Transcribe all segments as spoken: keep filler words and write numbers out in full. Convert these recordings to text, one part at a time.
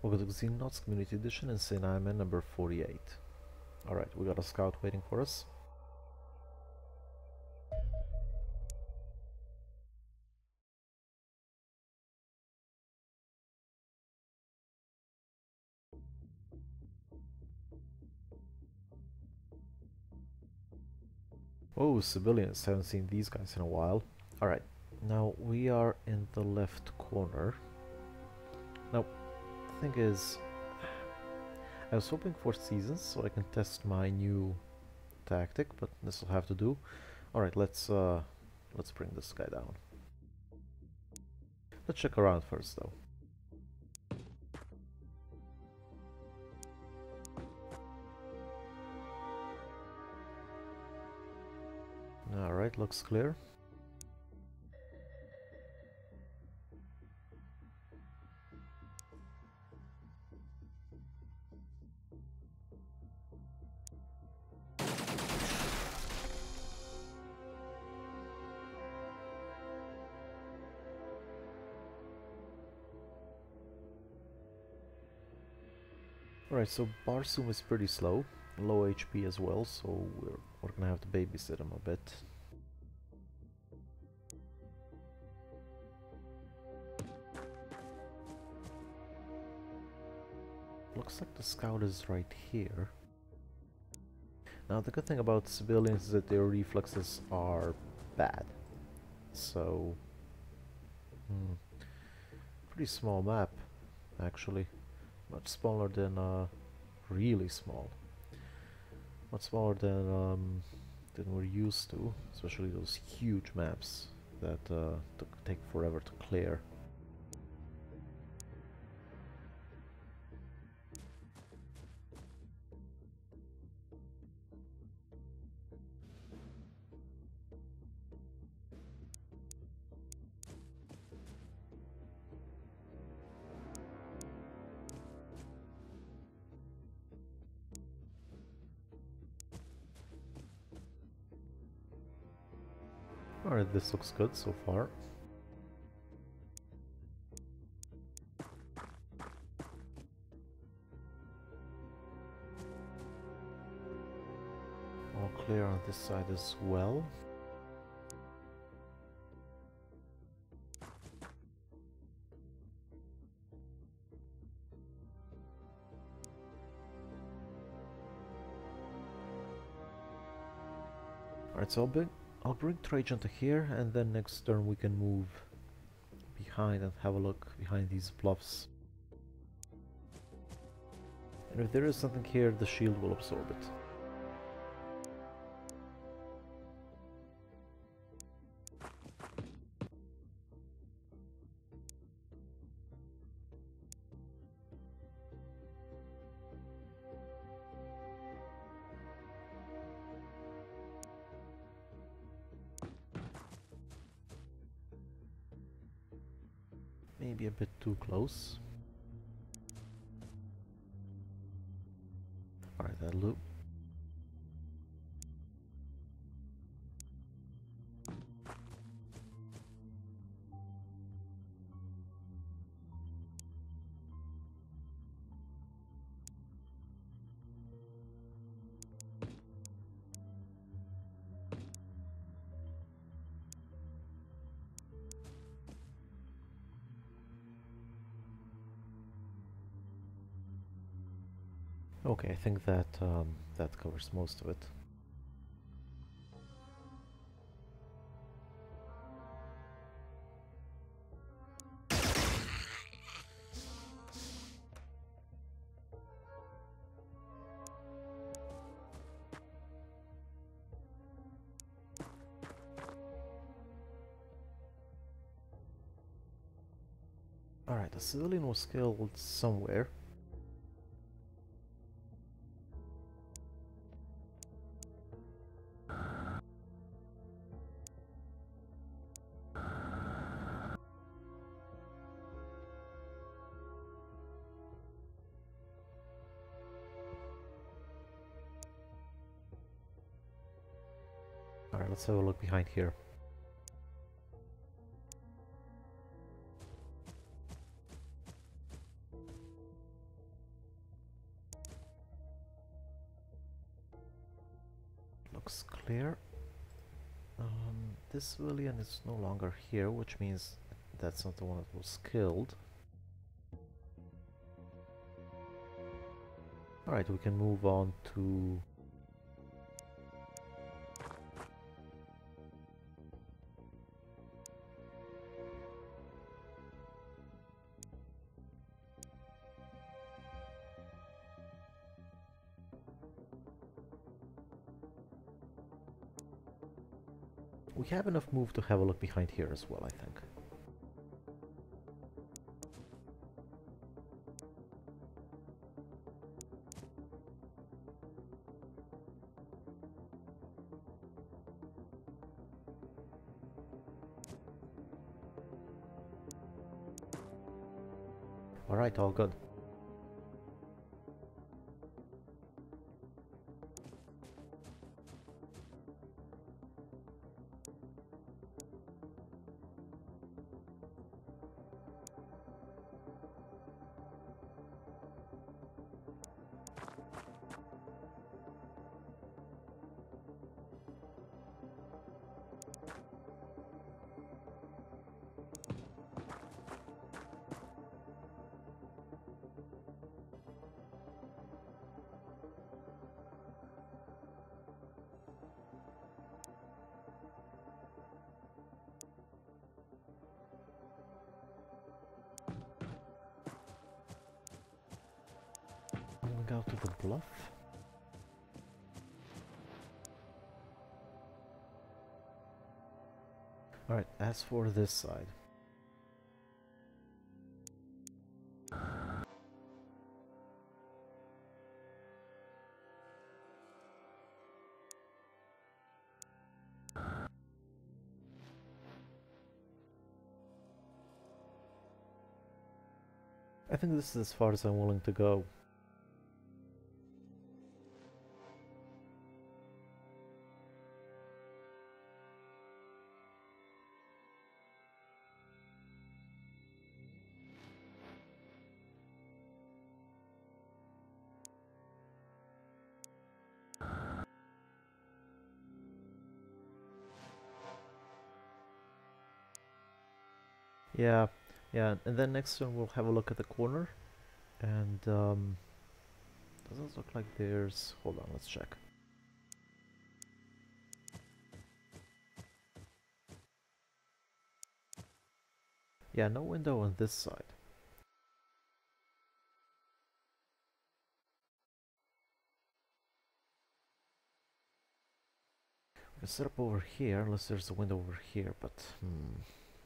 Welcome to Xenonauts Community Edition and Ironman number forty-eight. Alright, we got a scout waiting for us. Oh, civilians, haven't seen these guys in a while. Alright, now we are in the left corner. Now, the thing is, I was hoping for seasons so I can test my new tactic, but this will have to do. Alright, let's uh, let's bring this guy down. Let's check around first though. Alright, looks clear. Alright, so Barsum is pretty slow, low H P as well, so we're, we're gonna have to babysit him a bit. Looks like the scout is right here. Now the good thing about civilians is that their reflexes are bad. So... Hmm, pretty small map, actually. Much smaller than, uh, really small. Much smaller than, um, than we're used to. Especially those huge maps that uh, took, take forever to clear. Alright, this looks good so far. All clear on this side as well. Alright, so I'll bring, I'll bring Trajan to here, and then next turn we can move behind and have a look behind these bluffs. And if there is something here, the shield will absorb it. Maybe a bit too close. Alright, that'll do. Okay, I think that um, that covers most of it. Alright, the civilian was killed somewhere. Alright, let's have a look behind here. looks clear. Um, this civilian is no longer here, which means that's not the one that was killed. Alright, we can move on to... We have enough move to have a look behind here as well, I think. Alright, all good. Moving out to the bluff. Alright, as for this side. I think this is as far as I'm willing to go. Yeah, yeah, and then next turn we'll have a look at the corner, and um, doesn't look like there's... Hold on, let's check. Yeah, no window on this side. We can set up over here, unless there's a window over here, but hmm.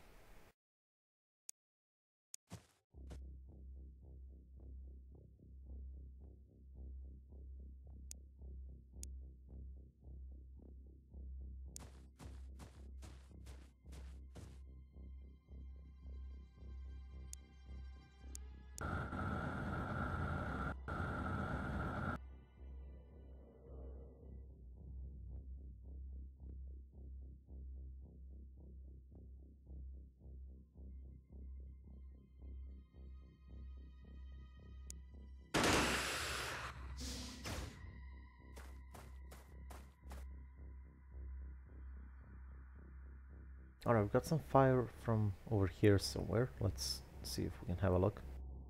Alright, we've got some fire from over here somewhere. Let's see if we can have a look.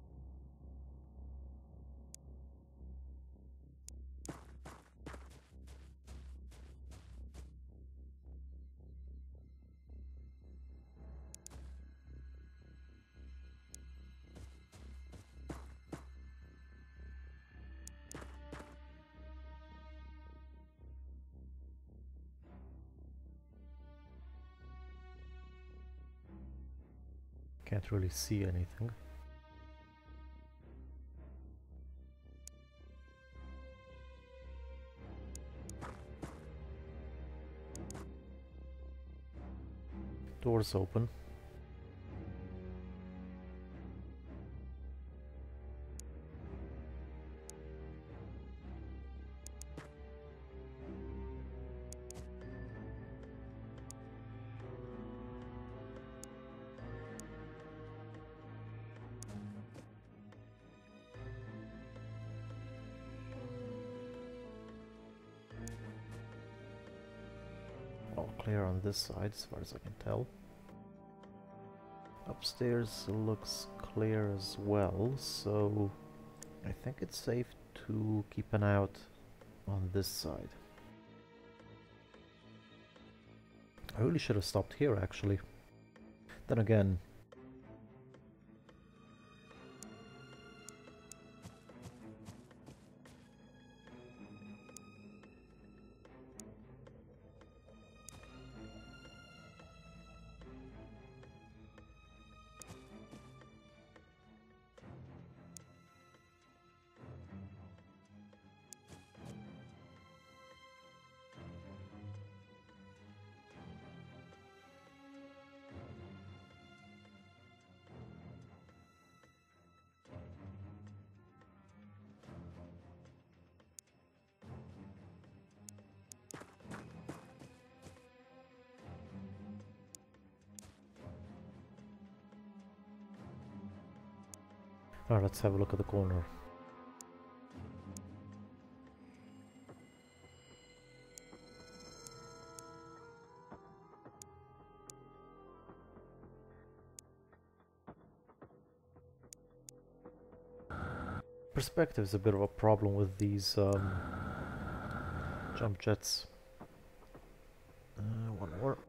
Can't really see anything. Doors open. all clear on this side as far as I can tell. Upstairs looks clear as well, so I think it's safe to keep an eye out on this side. I really should have stopped here, actually. Then again, alright, let's have a look at the corner. Perspective is a bit of a problem with these um, jump jets. Uh, one more.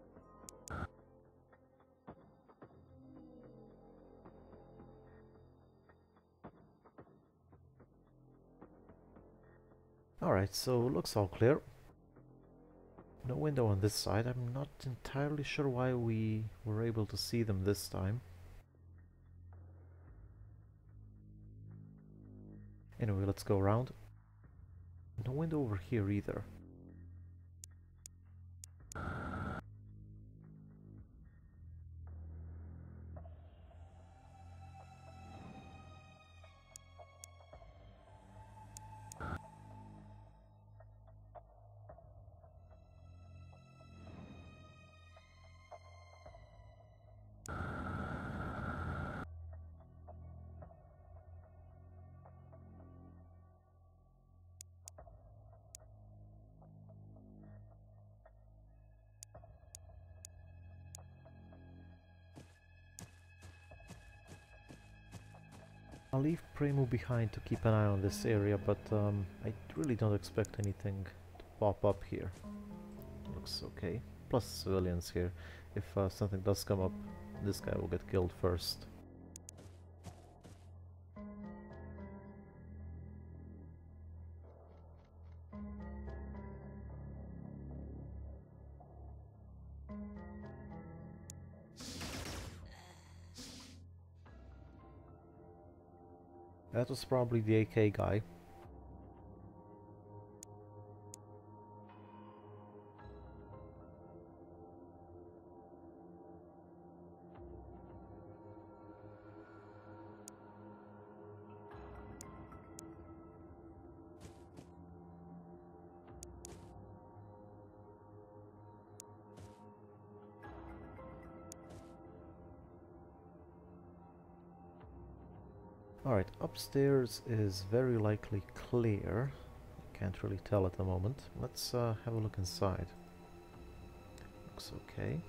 Alright, so looks all clear. No window on this side. I'm not entirely sure why we were able to see them this time. Anyway, let's go around. No window over here either. I'll leave Primo behind to keep an eye on this area, but um, I really don't expect anything to pop up here. Looks okay. Plus civilians here. If uh, something does come up, this guy will get killed first. That was probably the A K guy. Alright, upstairs is very likely clear. Can't really tell at the moment. Let's uh, have a look inside. Looks okay.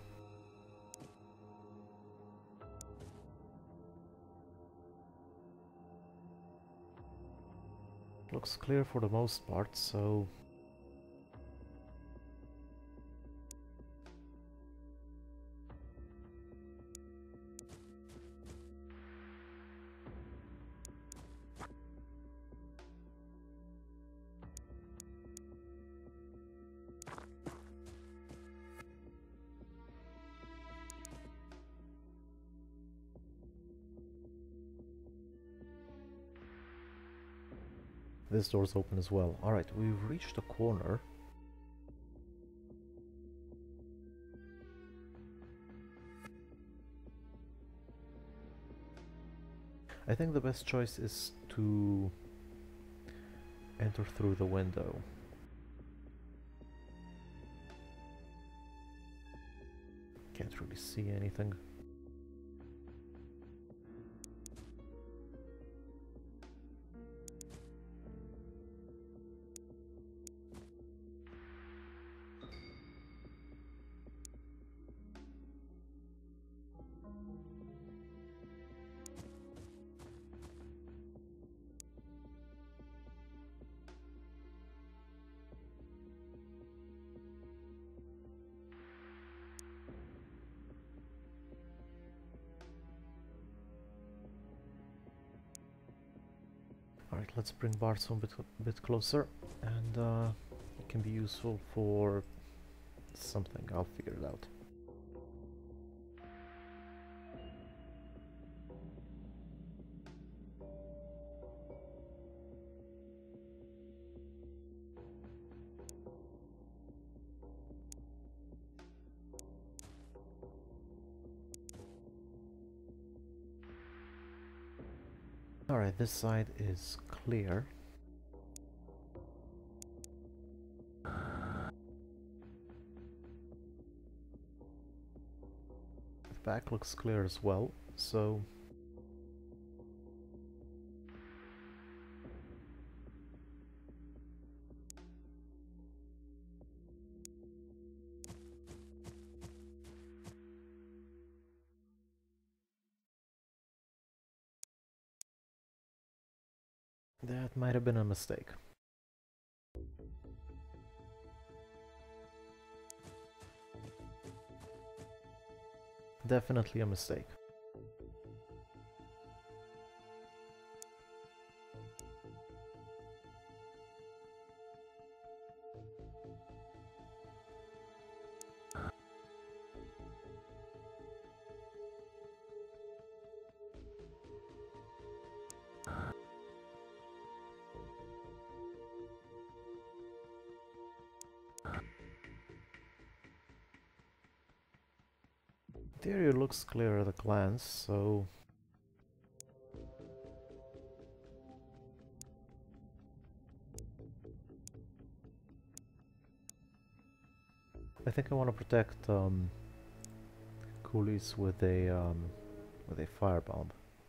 Looks clear for the most part, so... This door's open as well. Alright, we've reached a corner. I think the best choice is to enter through the window. Can't really see anything. Alright, let's bring Bart's a bit, a bit closer, and uh, it can be useful for something. I'll figure it out. Alright, this side is clear. The back looks clear as well, so... that might have been a mistake. Definitely a mistake. Interior looks clear at a glance, so... I think I want to protect um, coolies with a um, with a firebomb.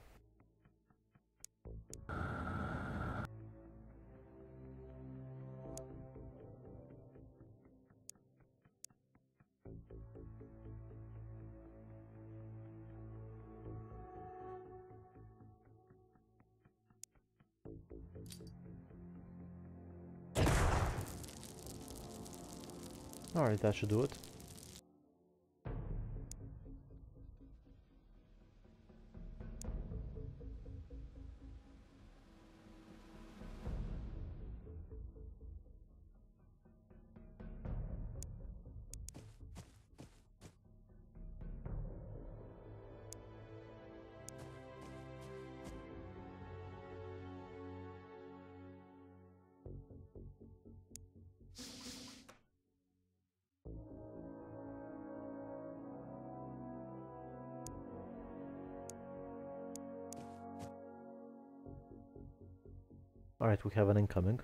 Alright, that should do it. Alright, we have an incoming.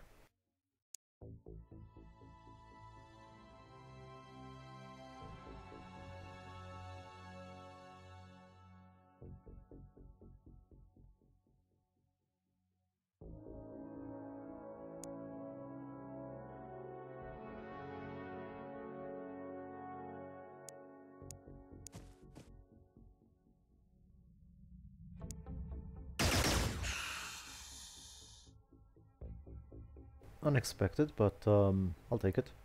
Unexpected, but um, I'll take it.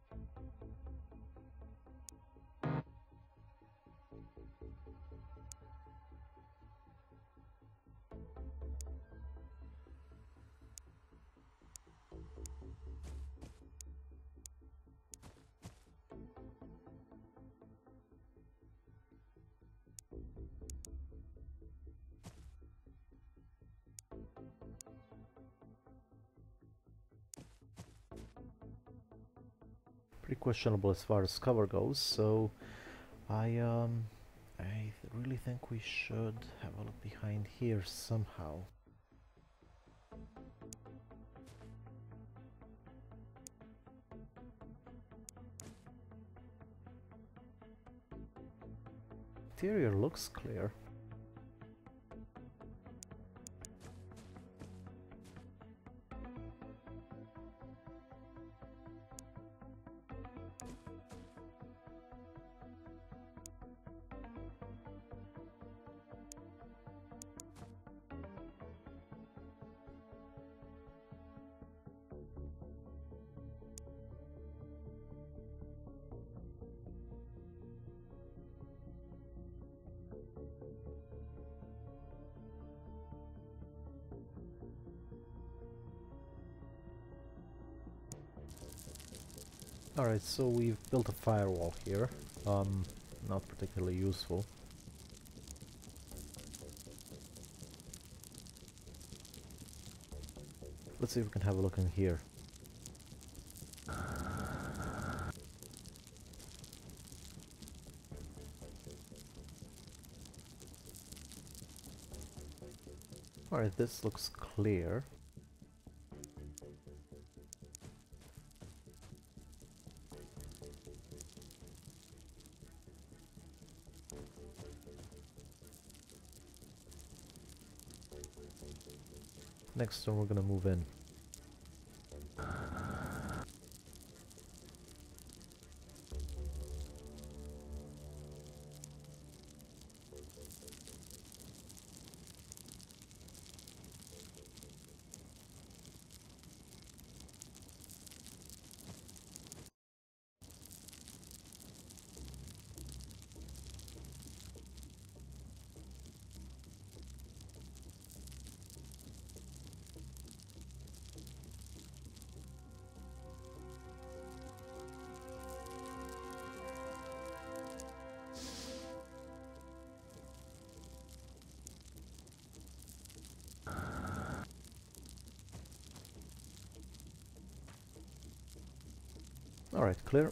Pretty questionable as far as cover goes, so I um I th really think we should have a look behind here somehow. Interior looks clear. Alright, so we've built a firewall here. Um, not particularly useful. Let's see if we can have a look in here. Alright, this looks clear. Next turn we're gonna move in. Alright, clear.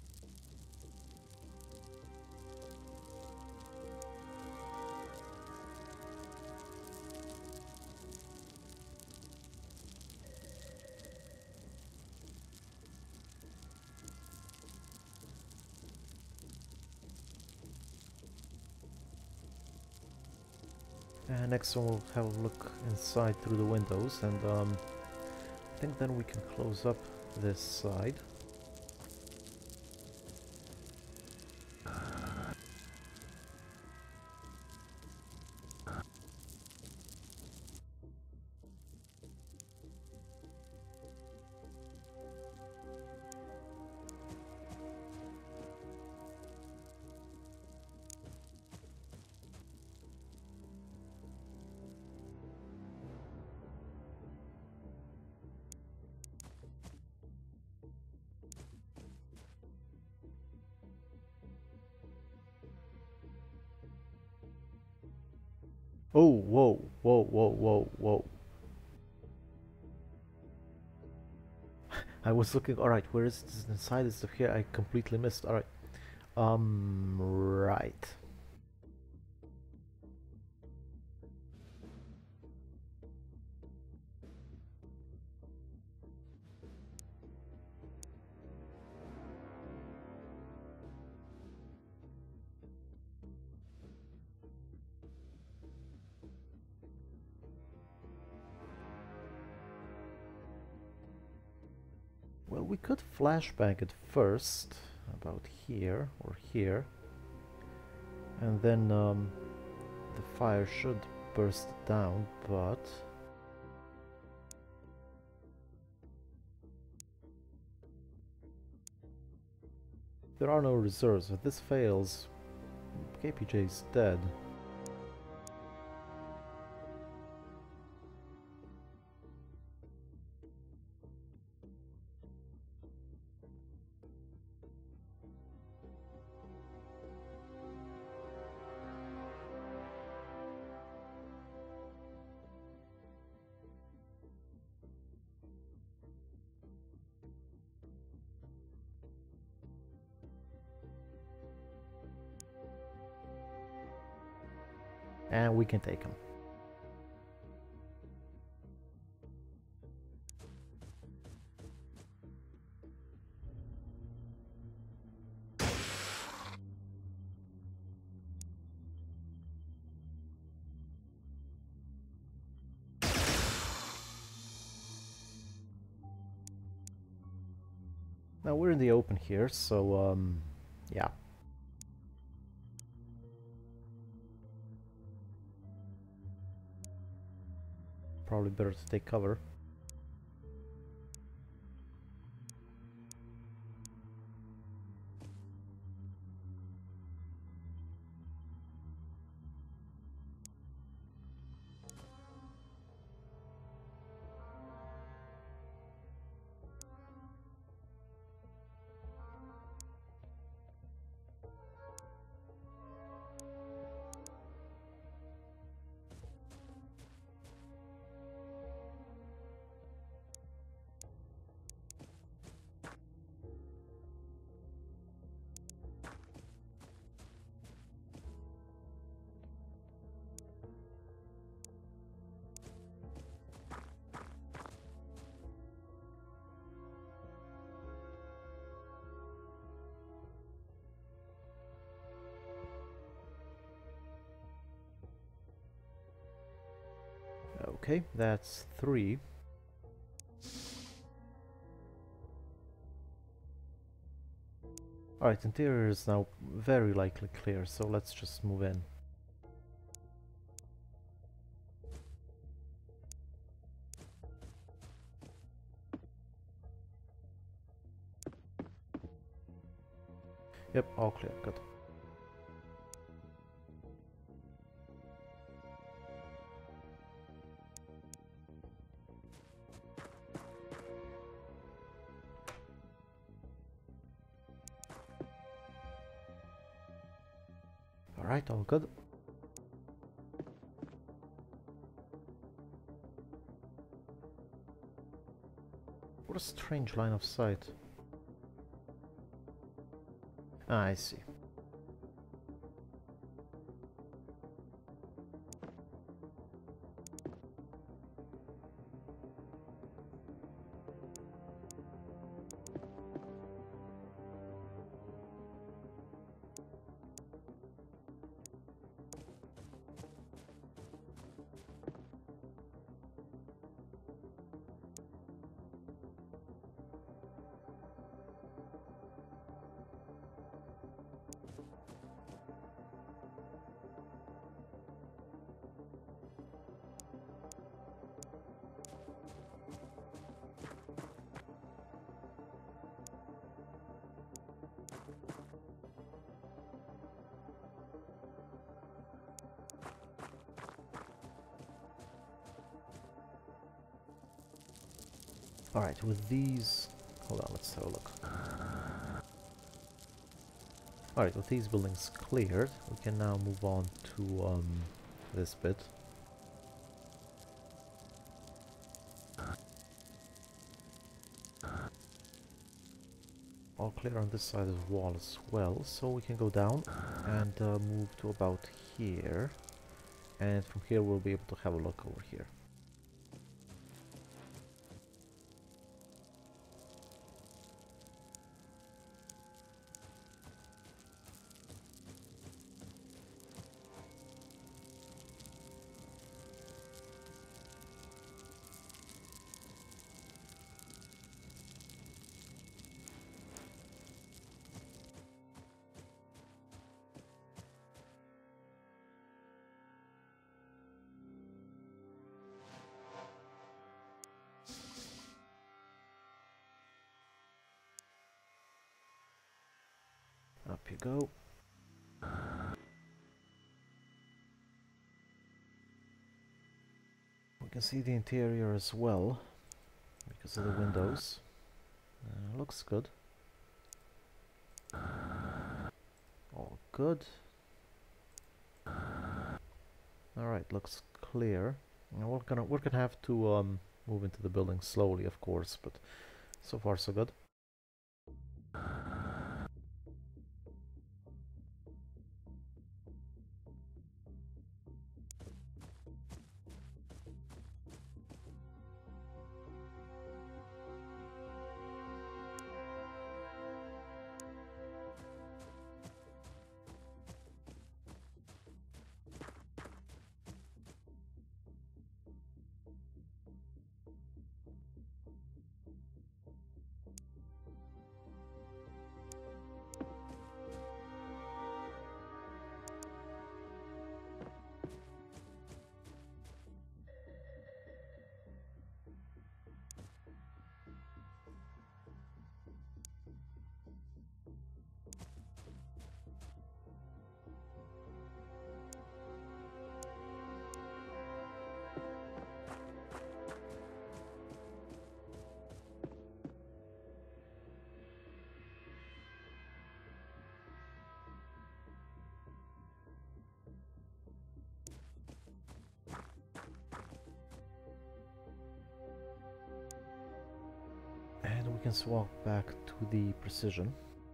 And next one we'll have a look inside through the windows, and um, I think then we can close up this side. Oh, whoa, whoa, whoa, whoa, whoa. I was looking, alright, where is this inside this stuff here? I completely missed, alright. Um, right. Well, we could flashbang it first, about here, or here. And then, um, the fire should burst down, but... there are no reserves. If this fails, K P J is dead. And we can take him. Now we're in the open here, so um, yeah. Probably better to take cover. Okay, that's three. Alright, interior is now very likely clear, so let's just move in. Yep, all clear, good. Alright, all good. What a strange line of sight. Ah, I see. Alright, with these... Hold on, let's have a look. Alright, with these buildings cleared, we can now move on to um, this bit. All clear on this side of the wall as well, so we can go down and uh, move to about here. And from here we'll be able to have a look over here. Up you go. We can see the interior as well, because of the windows. Uh, looks good. All good. Alright, looks clear. Now we're gonna we're gonna have to um, move into the building slowly, of course, but so far so good. And we can swap back to the precision.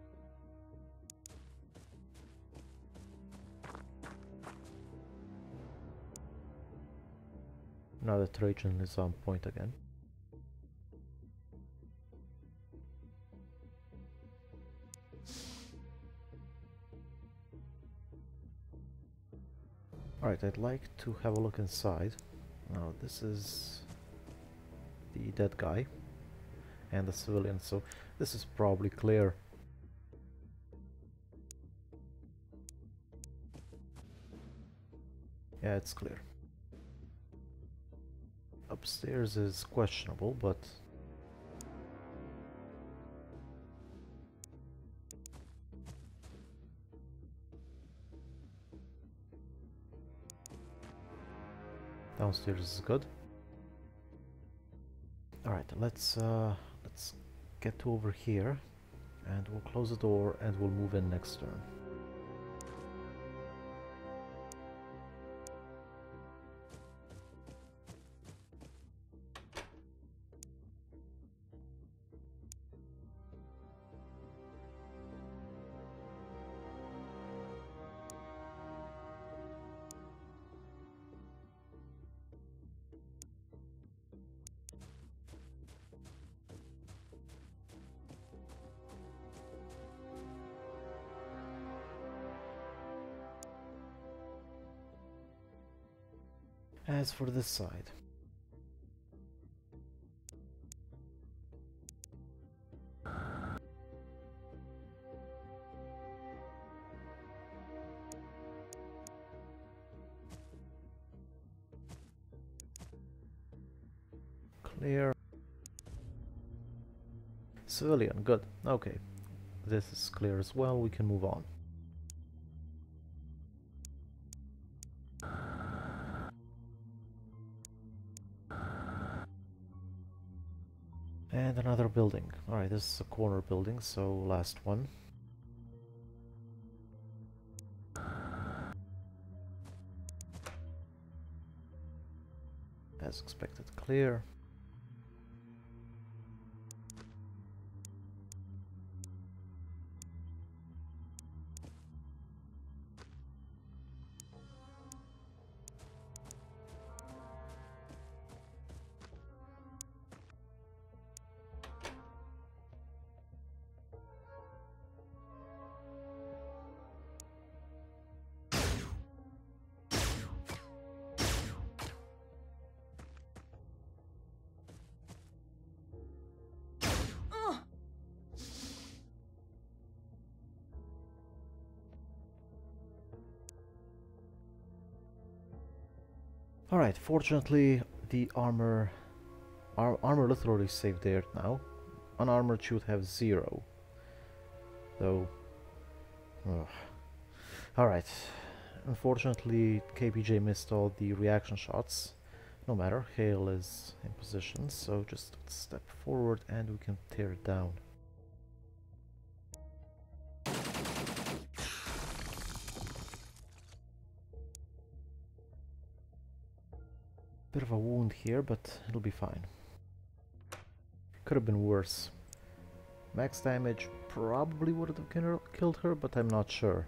Now that Trajan is on point again. Alright, I'd like to have a look inside Now this is the dead guy and the civilian, so this is probably clear. Yeah, it's clear. Upstairs is questionable, but downstairs is good. All right, let's uh, let's get over here, and we'll close the door and we'll move in next turn. As for this side, clear. Civilian, good. Okay, this is clear as well. We can move on. And another building. Alright, this is a corner building, so last one. As expected, clear. Alright, fortunately the armor our armor literally saved there now. Unarmored should have zero. Though alright. Unfortunately K P J missed all the reaction shots. No matter, Hale is in position, so just step forward and we can tear it down. Bit of a wound here, but it'll be fine. Could have been worse. Max damage probably would have killed her, but I'm not sure.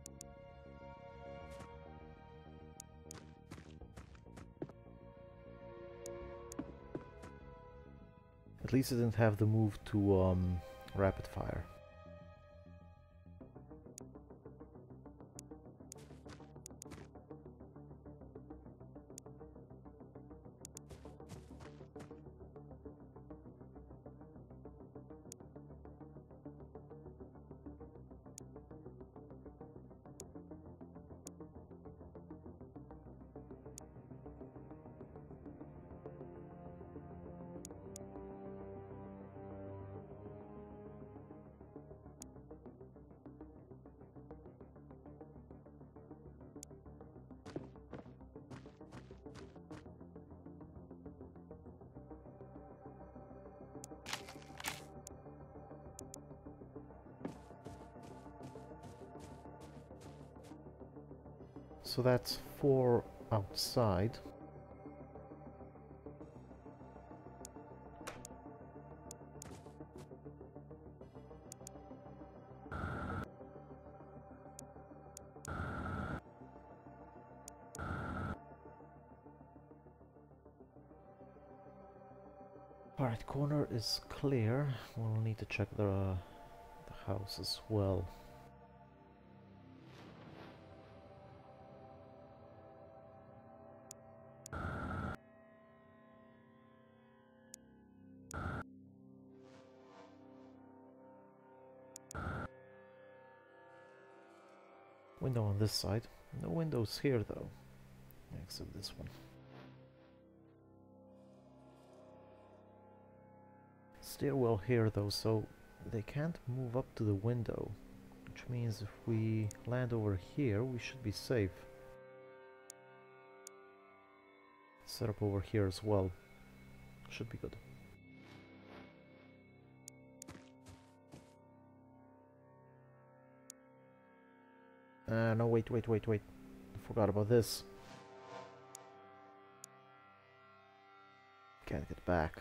At least it didn't have the move to um, rapid fire. So that's four outside. Alright, corner is clear. We'll need to check the, uh, the house as well. Window on this side. No windows here though, except this one. Stairwell here though, so they can't move up to the window, which means if we land over here we should be safe. Set up over here as well. Should be good. Uh, no, wait, wait, wait, wait. I forgot about this. Can't get back.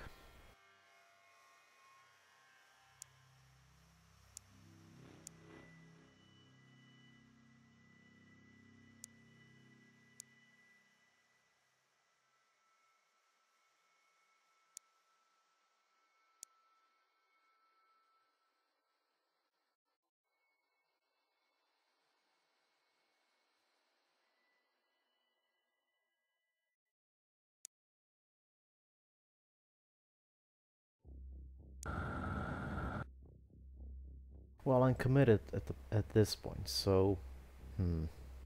Well, I'm committed at the, at this point, so hmm.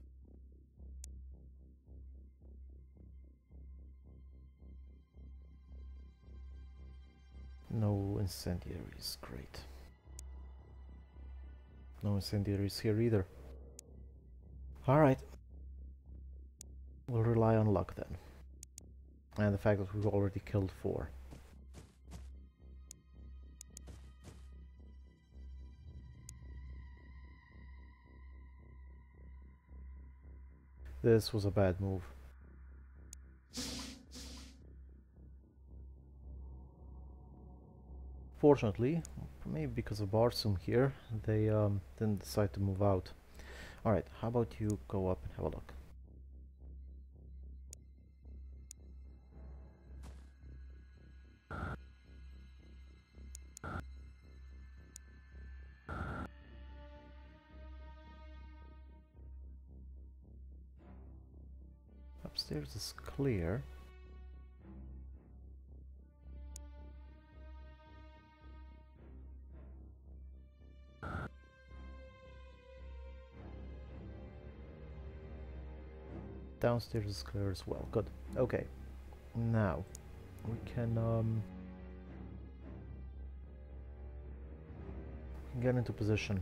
No incendiaries, great. No incendiaries here either. Alright. We'll rely on luck then. And the fact that we've already killed four. This was a bad move. Fortunately, maybe because of Barsum here, they um, didn't decide to move out. Alright, how about you go up and have a look? Upstairs is clear. Downstairs is clear as well. Good. Okay. Now we can um, get into position.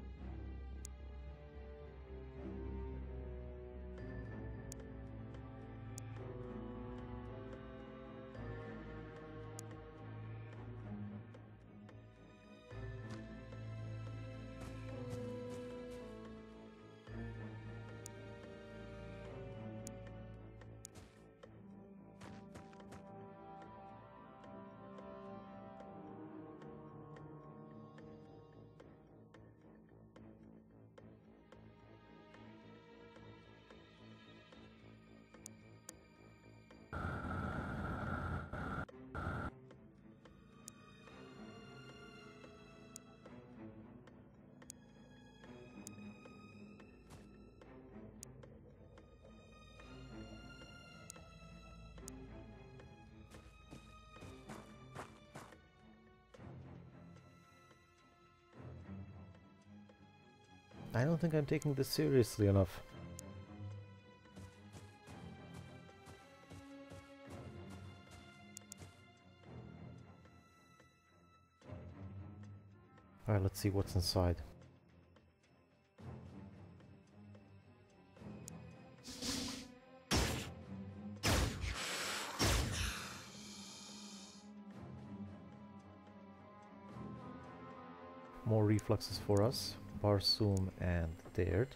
I don't think I'm taking this seriously enough. Alright, let's see what's inside. More reflexes for us. Barsum and Dared.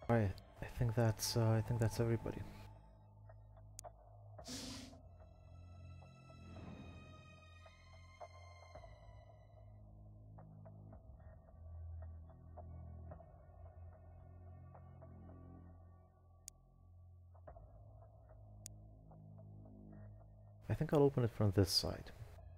Alright, I think that's uh, I think that's everybody. I think I'll open it from this side.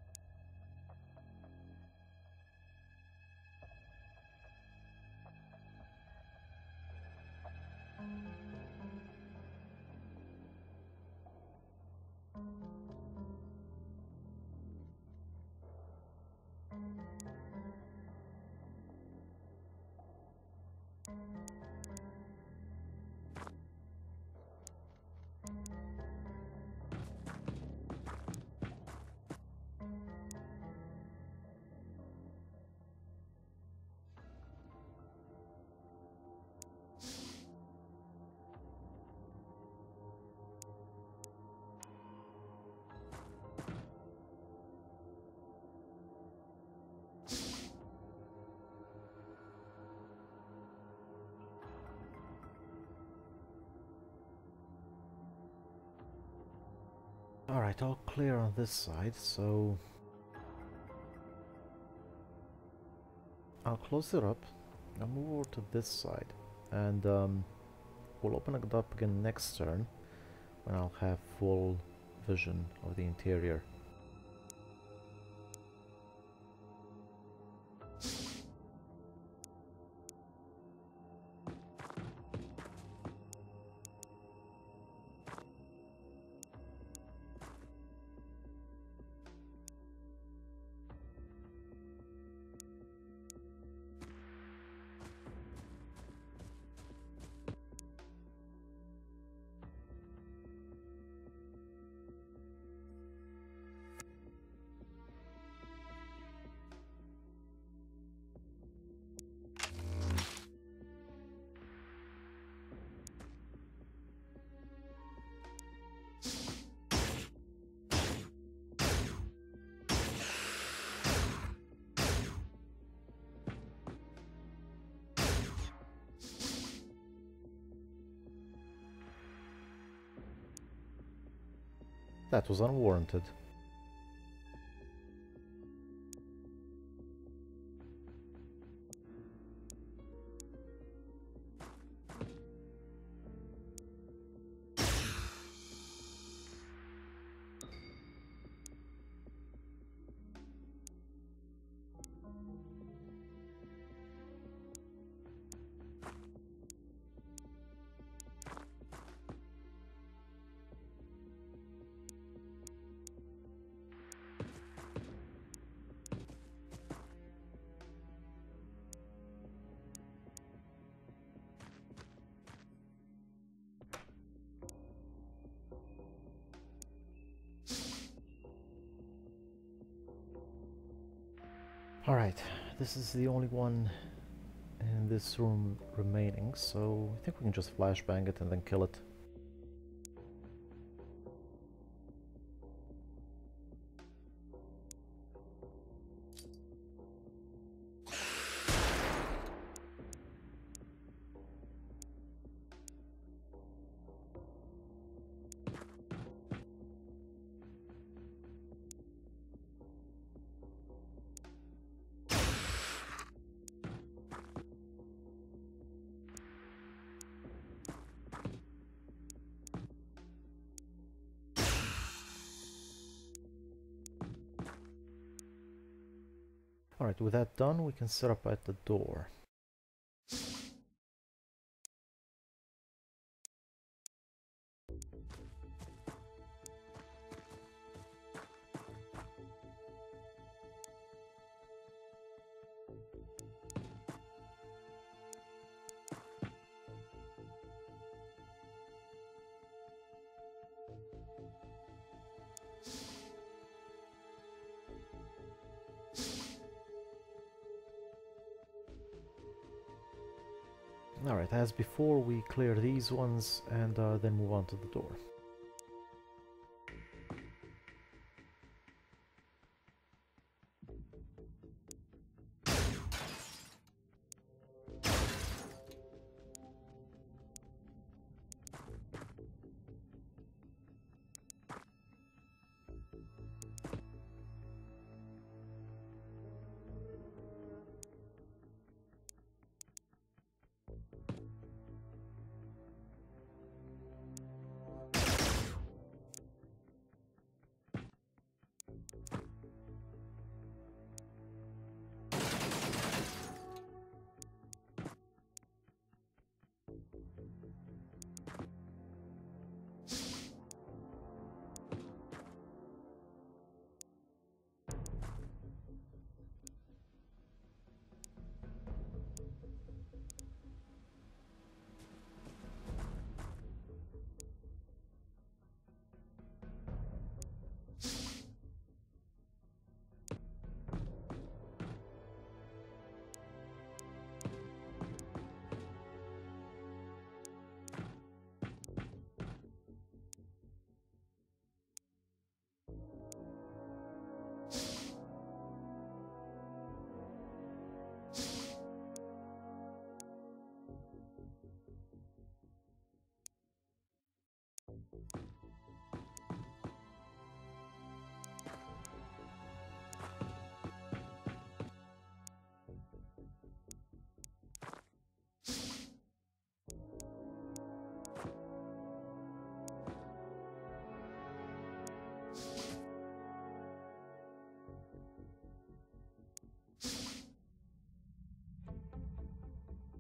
Alright, all clear on this side, so I'll close it up. I'll move over to this side, and um, we'll open it up again next turn when I'll have full vision of the interior. That was unwarranted. Alright, this is the only one in this room remaining, so I think we can just flashbang it and then kill it. Alright, with that done, we can set up at the door. Alright, as before, we clear these ones and uh, then move on to the door.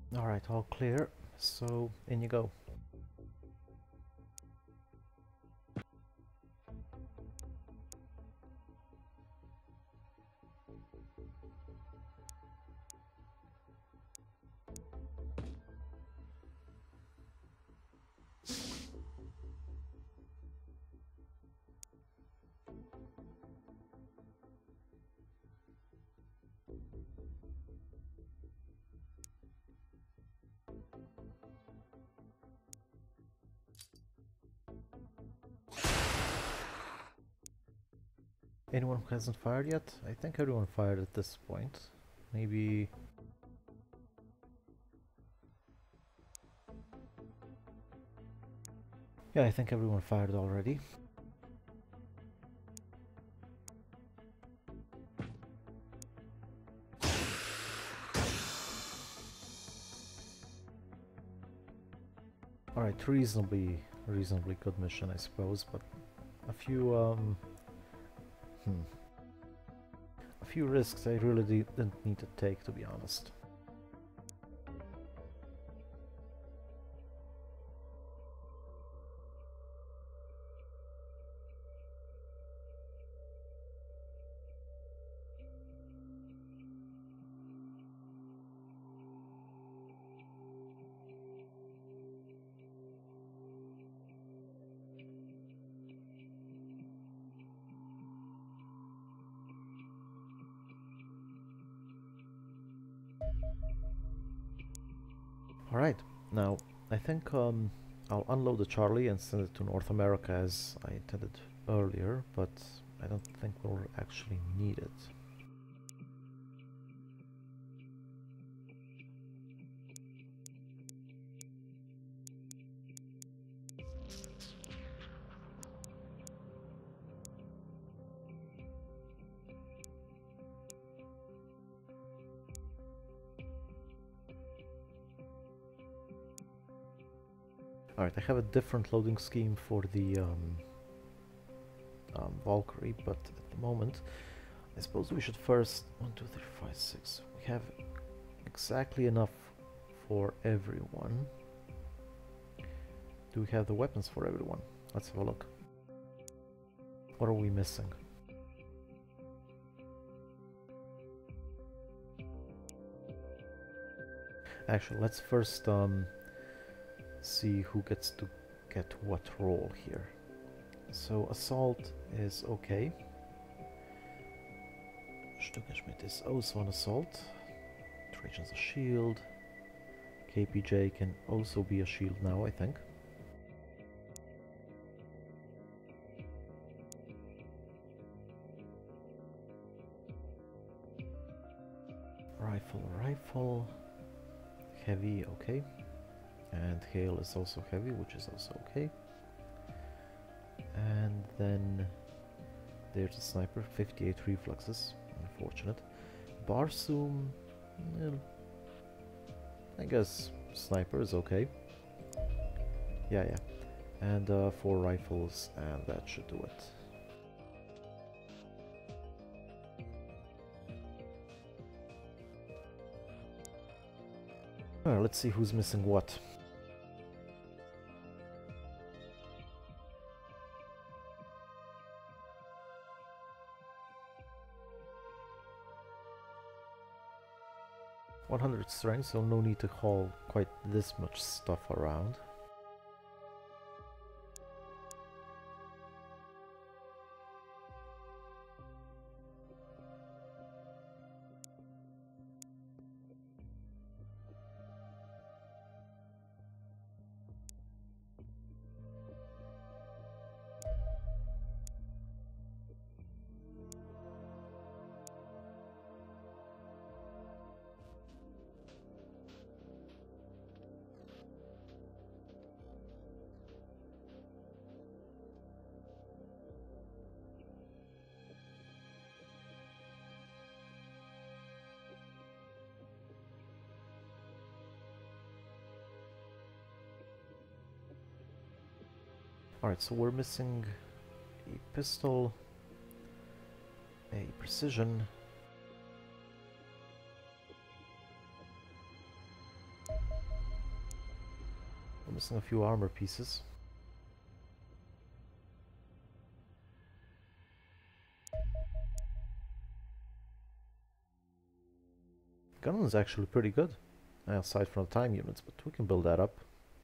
Alright, all clear. So, in you go. Anyone who hasn't fired yet? I think everyone fired at this point. Maybe... Yeah, I think everyone fired already. Alright, reasonably, reasonably good mission, I suppose, but a few, um... Hmm. A few risks I really didn't need to take, to be honest. Alright, now I think um, I'll unload the Charlie and send it to North America as I intended earlier, but I don't think we'll actually need it. Alright, I have a different loading scheme for the um, um, Valkyrie, but at the moment I suppose we should first... one, two, three, five, six. We have exactly enough for everyone. Do we have the weapons for everyone? Let's have a look. What are we missing? Actually, let's first um, see who gets to get what role here. So assault is okay. Stuckenschmidt is also an assault. Trajan's a shield. K P J can also be a shield now, I think. Rifle, rifle. Heavy, okay. And hail is also heavy, which is also okay. And then there's a sniper, fifty-eight reflexes, unfortunate. Barsoom, well, I guess sniper is okay. Yeah, yeah. And uh, four rifles, and that should do it. Well, let's see who's missing what. one hundred strength, so no need to haul quite this much stuff around. Alright, so we're missing a pistol, a precision, We're missing a few armor pieces. Gun is actually pretty good, aside from the time units, but we can build that up.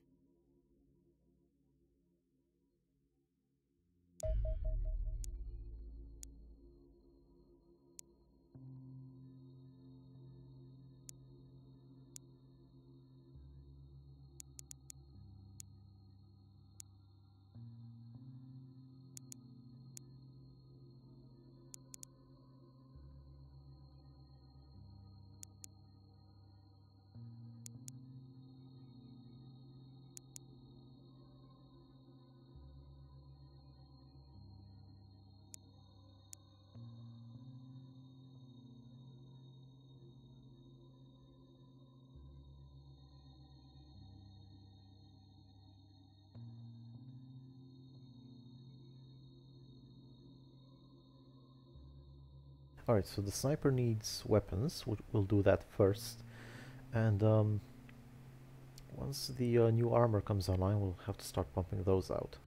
Alright, so the sniper needs weapons. We'll, we'll do that first. And um, once the uh, new armor comes online, we'll have to start pumping those out.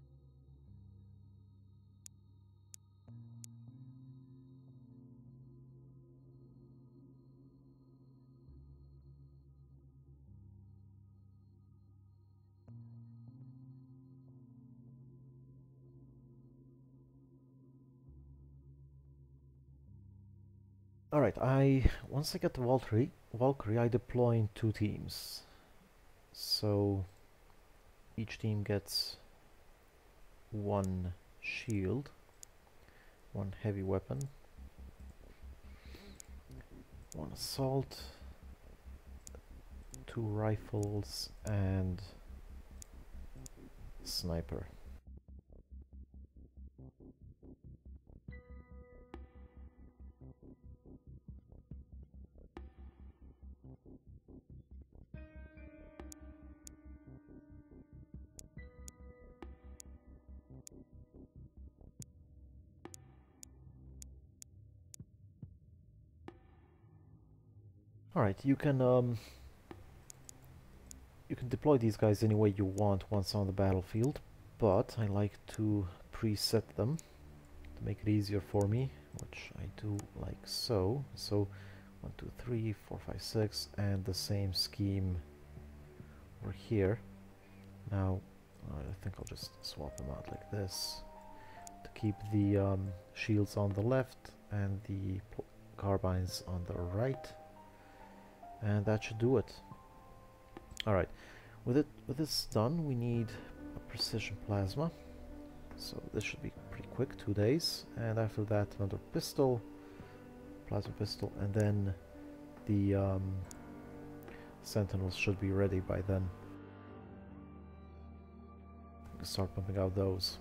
Alright, I once I get the Valkyrie, Valkyrie, I deploy in two teams. So each team gets one shield, one heavy weapon, one assault, two rifles, and sniper. Alright, you can um, you can deploy these guys any way you want once on the battlefield, but I like to preset them to make it easier for me, which I do like so. So one, two, three, four, five, six, and the same scheme over here. Now I think I'll just swap them out like this to keep the um, shields on the left and the carbines on the right. And that should do it. Alright, with it with this done, we need a precision plasma. So this should be pretty quick, two days. And after that, another pistol, plasma pistol, and then the um, sentinels should be ready by then. Start pumping out those.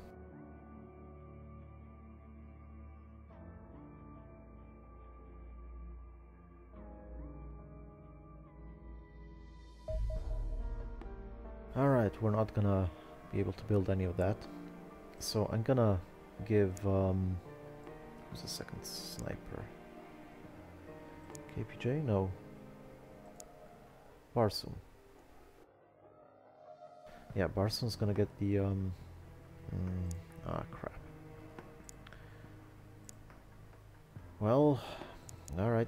Alright, we're not gonna be able to build any of that. So I'm gonna give, um, who's the second sniper? K P J? No. Barsum. Yeah, Barsum's gonna get the, um, mm, ah, crap. Well, alright.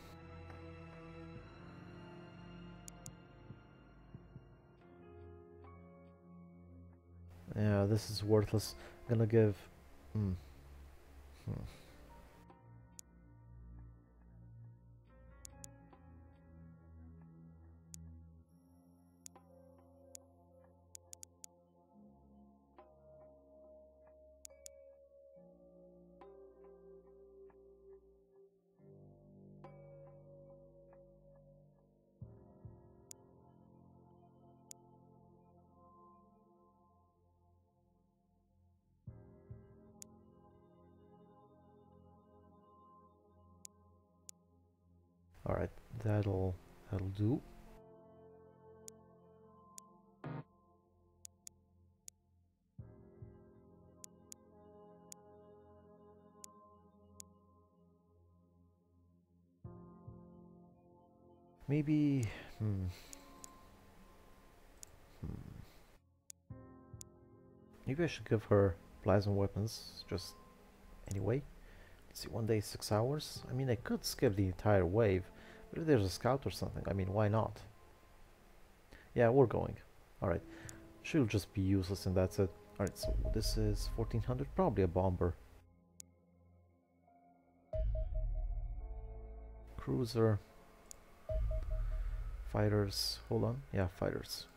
Yeah, this is worthless. I'm gonna give... Hmm. Hmm. Alright, that'll that'll do. Maybe hmm. Hmm. Maybe I should give her plasma weapons, just anyway. Let's see, one day, six hours? I mean, I could skip the entire wave, but if there's a scout or something, I mean, why not? Yeah, we're going. Alright, she'll just be useless and that's it. Alright, so this is fourteen hundred, probably a bomber. Cruiser. Fighters, hold on, yeah, fighters.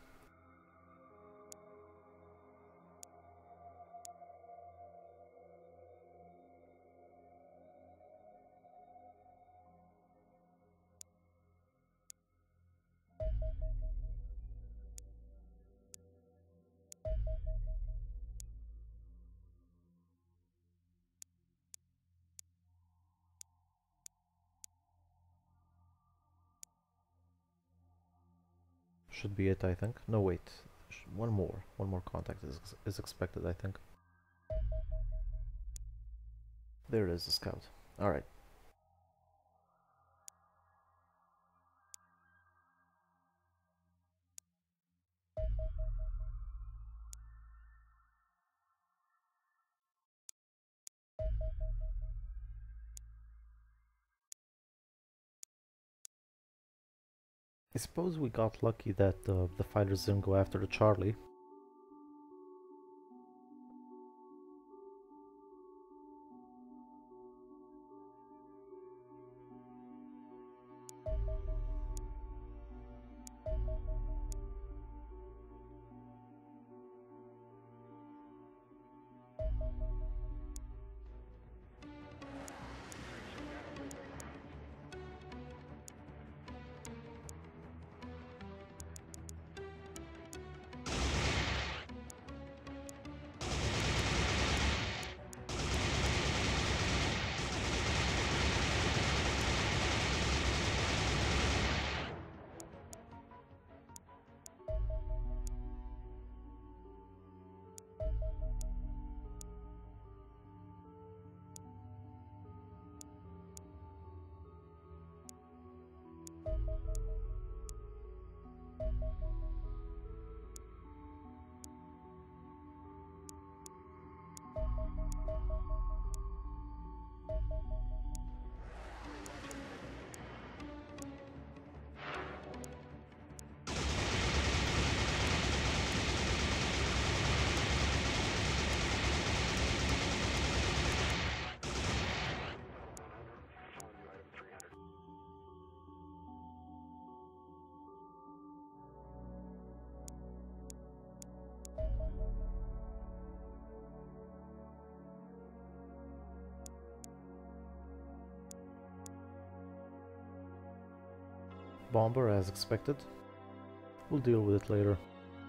Should be it, I think. No, wait. Sh one more. One more contact is, ex is expected, I think. There it is, a scout. Alright. I suppose we got lucky that uh, the fighters didn't go after the Charlie. Bomber, as expected. We'll deal with it later.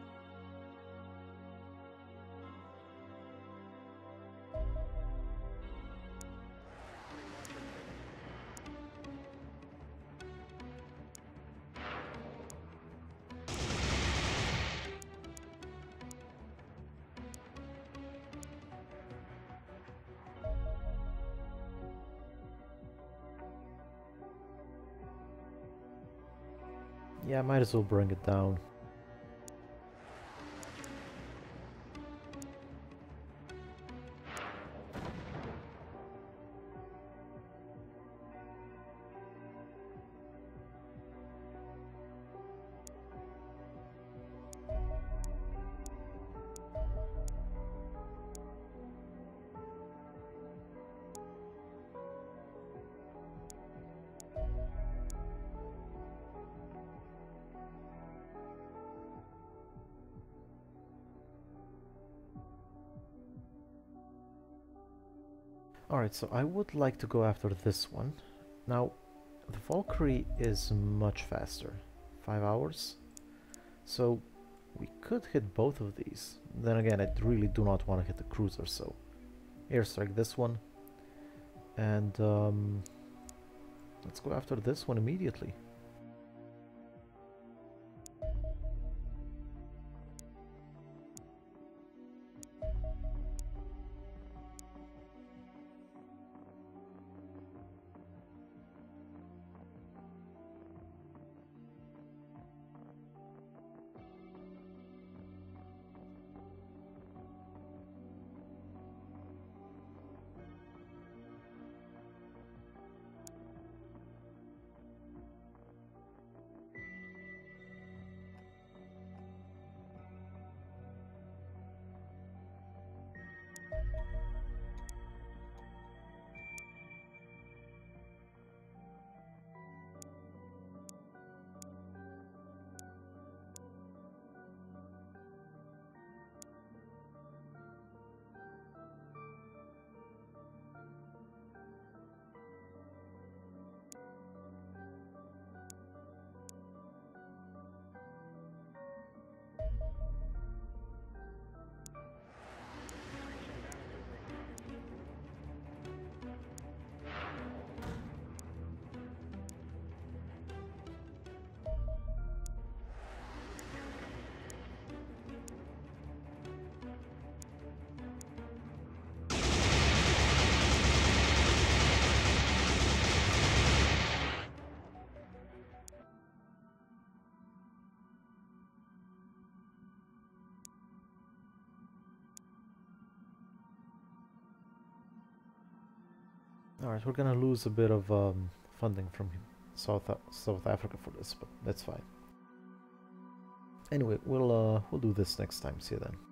Yeah, might as well bring it down. Alright, so I would like to go after this one. Now, the Valkyrie is much faster. Five hours? So, we could hit both of these. Then again, I really do not want to hit the cruiser, so... airstrike this one. And, um... let's go after this one immediately. Alright, we're gonna lose a bit of um, funding from South South Africa for this, but that's fine. Anyway, we'll uh, we'll do this next time. See you then.